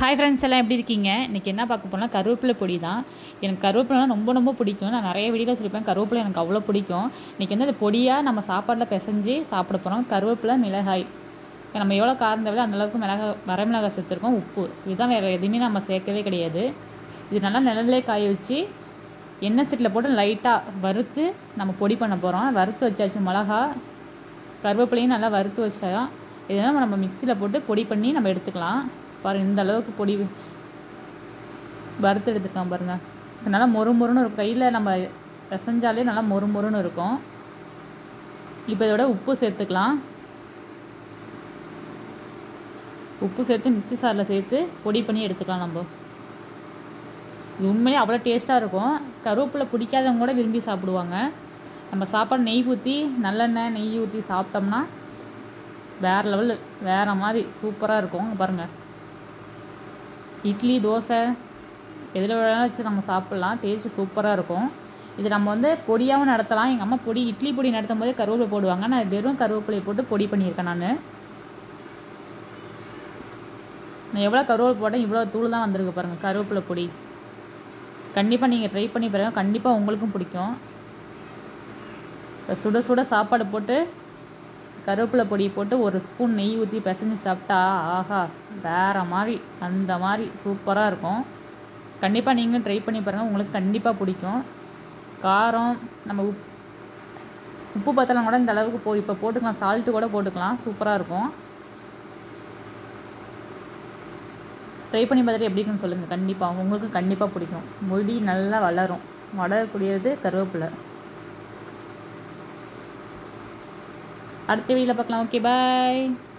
Hi friends எல்லாம் எப்படி இருக்கீங்க? இன்றைக்கி என்ன பார்க்க போனால் கருவேப்பிலை பொடி தான். எனக்கு கருவேப்பிலைலாம் ரொம்ப ரொம்ப பிடிக்கும். நான் நிறைய வீடியோவில் சொல்லியிருப்பேன், கருவேப்பிலை எனக்கு அவ்வளோ பிடிக்கும். இன்றைக்கி வந்து அது பொடியாக நம்ம சாப்பாட்டில் பிசைஞ்சு சாப்பிட போகிறோம். கருவேப்பிலை, மிளகாய், நம்ம எவ்வளோ காரம் தேவையோ அந்தளவுக்கு வரமிளகாய் சேர்த்துருக்கோம், உப்பு, இதுதான். வேறு எதுவுமே நம்ம சேர்க்கவே கிடையாது. இது நல்லா நிழல்லே காய வச்சு எண்ணெய் சீட்டில் போட்டு லைட்டாக வறுத்து நம்ம பொடி பண்ண போகிறோம். வறுத்து வச்சாச்சு மிளகா, கருவேப்பிலையும் நல்லா வறுத்து வச்சா இதெல்லாம் நம்ம மிக்சியில் போட்டு பொடி பண்ணி நம்ம எடுத்துக்கலாம். பாருங்கள், இந்த அளவுக்கு பொடி வறுத்து எடுத்துருக்கான் பாருங்கள். நல்லா மொறுமொறுன்னு இருக்கும். கையில் நம்ம பிசைஞ்சாலே நல்லா மொறுமொறுன்னு இருக்கும். இப்போ இதோட உப்பு சேர்த்துக்கலாம். உப்பு சேர்த்து மிக்சி சாரில் சேர்த்து பொடி பண்ணி எடுத்துக்கலாம். நம்ம இது உண்மையிலே அவ்வளோ டேஸ்ட்டாக இருக்கும். கருவேப்பிலை பிடிக்காதவங்க கூட விரும்பி சாப்பிடுவாங்க. நம்ம சாப்பாடு நெய் ஊற்றி, நல்லெண்ணெய் நெய் ஊற்றி சாப்பிட்டோம்னா வேறு லெவல், வேறு மாதிரி சூப்பராக இருக்கும். பாருங்கள், இட்லி, தோசை எதில் வேணாலும் வச்சு நம்ம சாப்பிட்லாம். டேஸ்ட்டு சூப்பராக இருக்கும். இது நம்ம வந்து பொடியாகவும் நடத்தலாம். எங்கள் அம்மா பொடி, இட்லி பொடி நடத்தும் போதே கருவேப்பிலை போடுவாங்க. நான் வெறும் கருவேப்பிலையை போட்டு பொடி பண்ணியிருக்கேன். நான் எவ்வளோ கருவேப்பிலை போட்டேன், இவ்வளோ தூள் தான் வந்திருக்கு பாருங்கள் கருவேப்பிலை பொடி. கண்டிப்பாக நீங்கள் ட்ரை பண்ணி பாருங்கள், கண்டிப்பாக உங்களுக்கும் பிடிக்கும். சுட சுட சாப்பாடு போட்டு கருவேப்பிலை பொடி போட்டு ஒரு ஸ்பூன் நெய் ஊற்றி பிசைஞ்சு சாப்பிட்டா ஆஹா, வேறு மாதிரி, அந்த மாதிரி சூப்பராக இருக்கும். கண்டிப்பாக நீங்களும் ட்ரை பண்ணி பாருங்கள், உங்களுக்கு கண்டிப்பாக பிடிக்கும். காரம் நம்ம உப்பு பத்தலாம் கூட இந்த அளவுக்கு இப்போ போட்டுக்கலாம், சால்ட்டு கூட போட்டுக்கலாம், சூப்பராக இருக்கும். ட்ரை பண்ணி பார்த்துட்டு எப்படி இருக்குன்னு சொல்லுங்கள். கண்டிப்பாக உங்களுக்கு கண்டிப்பாக பிடிக்கும். முடி நல்லா வளரக்கூடியது கருவேப்பிலை. அடுத்த வீடியோவில் பார்க்கலாம். ஓகே, பாய்.